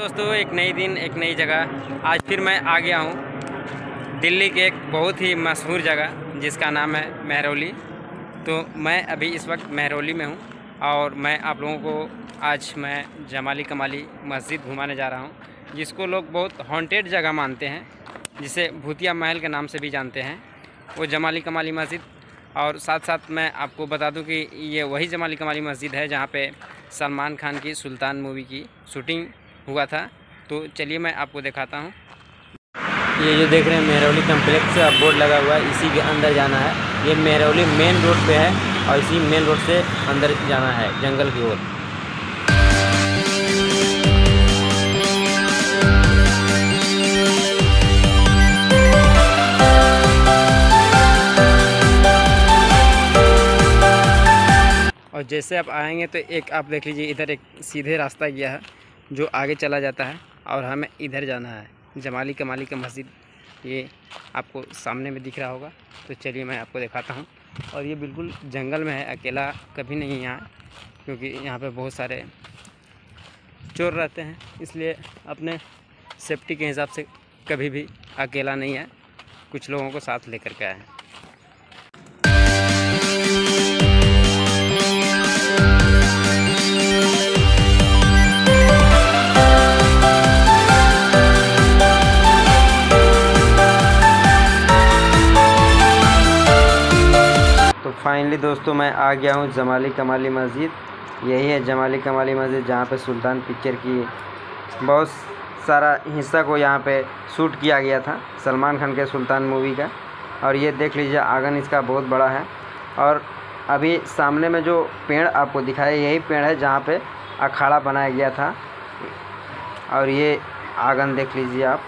दोस्तों, एक नई दिन एक नई जगह। आज फिर मैं आ गया हूँ दिल्ली के एक बहुत ही मशहूर जगह जिसका नाम है महरौली। तो मैं अभी इस वक्त महरौली में हूँ और मैं आप लोगों को आज मैं जमाली कमाली मस्जिद घुमाने जा रहा हूँ, जिसको लोग बहुत हॉन्टेड जगह मानते हैं, जिसे भूतिया महल के नाम से भी जानते हैं, वो जमाली कमाली मस्जिद। और साथ साथ मैं आपको बता दूं कि ये वही जमाली कमाली मस्जिद है जहाँ पे सलमान खान की सुल्तान मूवी की शूटिंग हुआ था। तो चलिए मैं आपको दिखाता हूँ। ये जो देख रहे हैं महरौली कम्प्लेक्स का बोर्ड लगा हुआ है, इसी के अंदर जाना है। ये महरौली मेन रोड पे है और इसी मेन रोड से अंदर जाना है जंगल की ओर। और जैसे आप आएंगे तो एक आप देख लीजिए, इधर एक सीधे रास्ता गया है जो आगे चला जाता है और हमें इधर जाना है जमाली कमाली का मस्जिद। ये आपको सामने में दिख रहा होगा। तो चलिए मैं आपको दिखाता हूँ। और ये बिल्कुल जंगल में है, अकेला कभी नहीं यहाँ, क्योंकि यहाँ पे बहुत सारे चोर रहते हैं, इसलिए अपने सेफ्टी के हिसाब से कभी भी अकेला नहीं है, कुछ लोगों को साथ लेकर के आए हैं। फाइनली दोस्तों मैं आ गया हूँ जमाली कमाली मस्जिद। यही है जमाली कमाली मस्जिद जहाँ पे सुल्तान पिक्चर की बहुत सारा हिस्सा को यहाँ पे शूट किया गया था, सलमान खान के सुल्तान मूवी का। और ये देख लीजिए आंगन इसका बहुत बड़ा है। और अभी सामने में जो पेड़ आपको दिखाया, यही पेड़ है जहाँ पे अखाड़ा बनाया गया था। और ये आंगन देख लीजिए आप।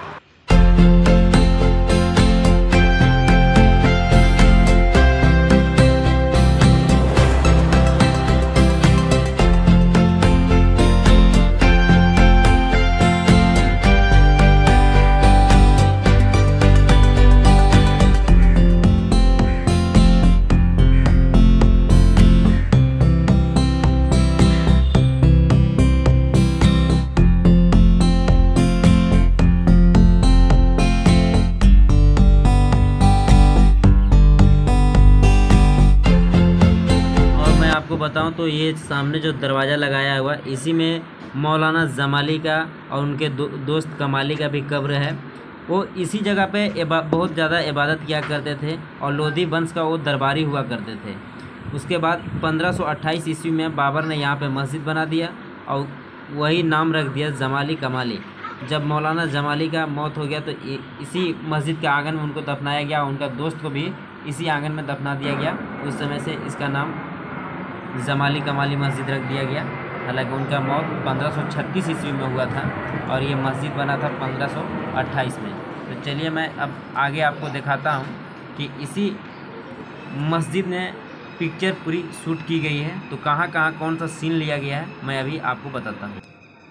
आपको बताऊं तो ये सामने जो दरवाज़ा लगाया हुआ है, इसी में मौलाना जमाली का और उनके दोस्त कमाली का भी कब्र है। वो इसी जगह पे बहुत ज़्यादा इबादत किया करते थे और लोधी वंश का वो दरबारी हुआ करते थे। उसके बाद 1528 ईस्वी में बाबर ने यहाँ पे मस्जिद बना दिया और वही नाम रख दिया जमाली कमाली। जब मौलाना जमाली का मौत हो गया तो इसी मस्जिद के आंगन में उनको दफनाया गया, उनका दोस्त को भी इसी आंगन में दफना दिया गया। उस समय से इसका नाम जमाली कमाली मस्जिद रख दिया गया। हालांकि उनका मौत 1536 ईस्वी में हुआ था और ये मस्जिद बना था 1528 में। तो चलिए मैं अब आगे आपको दिखाता हूँ कि इसी मस्जिद में पिक्चर पूरी शूट की गई है। तो कहाँ कहाँ कौन सा सीन लिया गया है मैं अभी आपको बताता हूँ।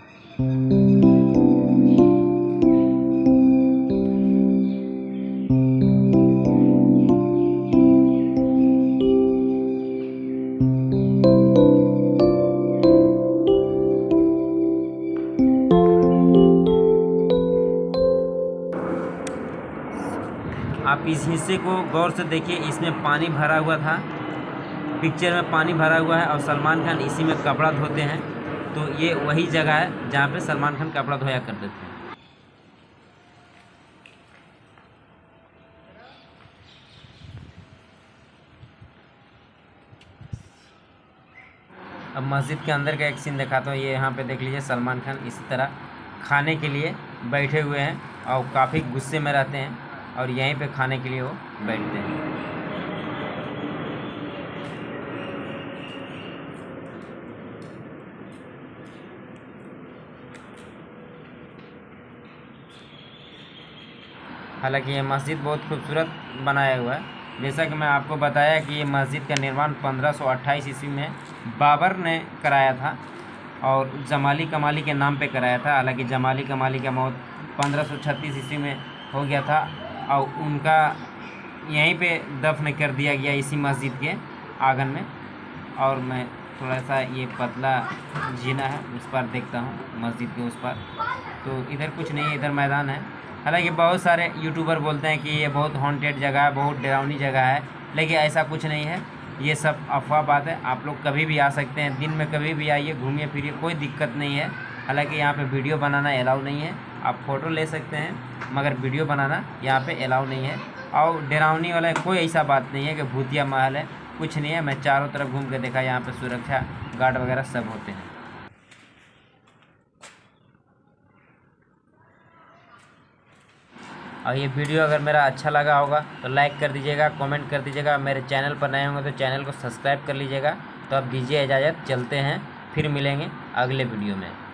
आप इस हिस्से को गौर से देखिए, इसमें पानी भरा हुआ था, पिक्चर में पानी भरा हुआ है और सलमान खान इसी में कपड़ा धोते हैं। तो ये वही जगह है जहाँ पे सलमान खान कपड़ा धोया करते थे। अब मस्जिद के अंदर का एक सीन दिखाता हूँ। ये यहाँ पे देख लीजिए, सलमान खान इसी तरह खाने के लिए बैठे हुए हैं और काफ़ी गुस्से में रहते हैं और यहीं पे खाने के लिए वो बैठते हैं। हालांकि ये मस्जिद बहुत खूबसूरत बनाया हुआ है। जैसा कि मैं आपको बताया कि ये मस्जिद का निर्माण 1528 ईस्वी में बाबर ने कराया था और जमाली कमाली के नाम पे कराया था। हालांकि जमाली कमाली का मौत 1536 ईस्वी में हो गया था और उनका यहीं पे दफन कर दिया गया इसी मस्जिद के आंगन में। और मैं थोड़ा सा ये पतला जीना है, उस पर देखता हूँ मस्जिद के उस पर। तो इधर कुछ नहीं है, इधर मैदान है। हालांकि बहुत सारे यूट्यूबर बोलते हैं कि ये बहुत हॉन्टेड जगह है, बहुत डरावनी जगह है, लेकिन ऐसा कुछ नहीं है। ये सब अफवाह बात है। आप लोग कभी भी आ सकते हैं, दिन में कभी भी आइए, घूमिए फिरिए, कोई दिक्कत नहीं है। हालांकि यहाँ पे वीडियो बनाना अलाउ नहीं है। आप फ़ोटो ले सकते हैं मगर वीडियो बनाना यहाँ पे अलाउ नहीं है। और डरावनी वाला कोई ऐसा बात नहीं है कि भूतिया महल है, कुछ नहीं है। मैं चारों तरफ घूम के देखा, यहाँ पे सुरक्षा गार्ड वगैरह सब होते हैं। और ये वीडियो अगर मेरा अच्छा लगा होगा तो लाइक कर दीजिएगा, कमेंट कर दीजिएगा। मेरे चैनल पर नए होंगे तो चैनल को सब्सक्राइब कर लीजिएगा। तो अब दीजिए इजाज़त, चलते हैं, फिर मिलेंगे अगले वीडियो में।